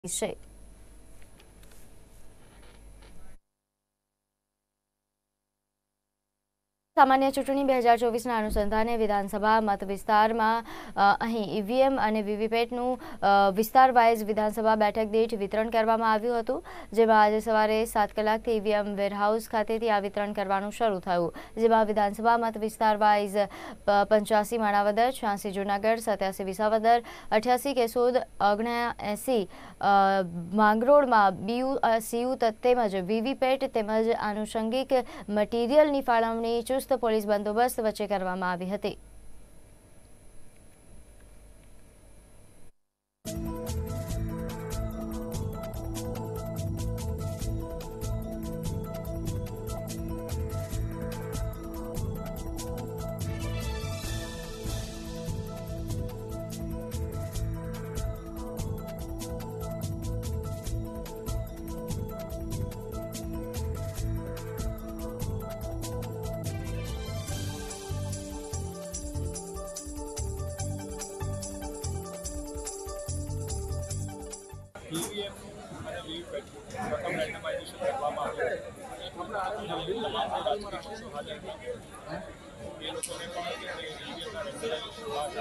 છે। સામાન્ય ચૂંટણી 2024ના અનુસંધાને વિધાનસભા મત વિસ્તારમાં અહીં ઈવીએમ અને વીવીપેટનું વિસ્તાર વાઇઝ વિધાનસભા બેઠક દીઠ વિતરણ કરવામાં આવ્યું હતું, જેમાં આજે સવારે 7 કલાકથી ઈવીએમ વેરહાઉસ ખાતેથી આ વિતરણ કરવાનું શરૂ થયું, જેમાં વિધાનસભા મત વિસ્તાર વાઇઝ 85 માણાવદર, 86 જૂનાગઢ, 87 વિસાવદર, 88 કેશોદ, 79 માંગરોળમાં બીયુ સીયુ તેમજ વીવીપેટ તેમજ આનુષંગિક મટીરીયલની ફાળવણી ચુસ્ત પોલીસ બંદોબસ્ત વચ્ચે કરવામાં આવી હતી। ईवीएम અને વીવીપેટ પ્રથમ રેન્ડમાઇઝેશન કરવામાં આવ્યું અને તમામ રાજકીય પક્ષો હાજર હતા। એ લોકોને પણ કે ઈવીએમના રેન્ડમાઇઝેશન બાદ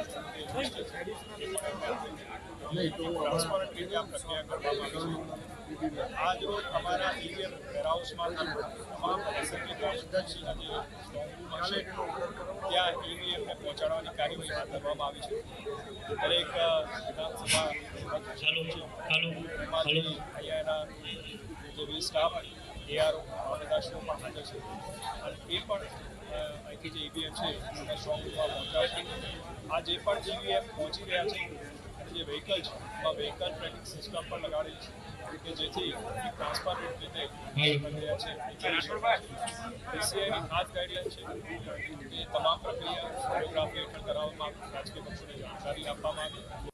ટ્રાન્સપરન્ટ રીતે આ પ્રક્રિયા કરવામાં આવી છે। આજ રોજ અમારા ઈવીએમ વેરહાઉસમાં તમામ એસેમ્બલી કોન્સ્ટિટ્યુન્સીના જે સ્ટ્રોંગ રૂમ હશે ત્યાં ઈવીએમને પહોંચાડવાની કાર્યવાહી હાથ ધરવામાં આવી છે। દરેક વિધાનસભા એમાંથી અહીંયાના જે વી સ્ટાફ એઆરઓ બધા શો પણ હાજર છે અને એ પણ અહીંથી જે ઈવીએમ છે એને સ્ટ્રોંગ રૂમમાં પહોંચાડશે। આ જે પણ ઈવીએમ પહોંચી રહ્યા છે અને જે વ્હીકલ છે એમાં વ્હીકલ ટ્રેકિંગ સિસ્ટમ પણ લગાડેલી છે કે જેથી એક ટ્રાન્સપરન્ટ રીતે પ્રક્રિયા છે બીસીઆઈની ખાસ ગાઈડલાઇન છે કે તમામ પ્રક્રિયા કોરિયોગ્રાફી હેઠળ કરાવવામાં રાજકીય પક્ષોને જાણકારી આપવામાં આવી।